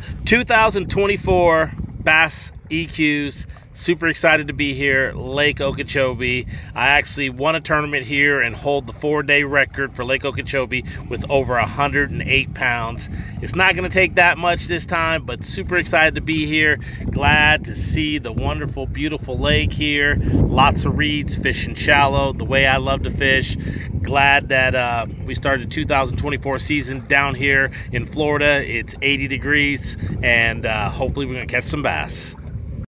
2024 Bass EQs. Super excited to be here, Lake Okeechobee. I actually won a tournament here and hold the 4-day record for Lake Okeechobee with over 108 pounds. It's not going to take that much this time, but super excited to be here. Glad to see the wonderful, beautiful lake here. Lots of reeds, fishing shallow, the way I love to fish. Glad that we started the 2024 season down here in Florida. It's 80 degrees, and hopefully we're going to catch some bass.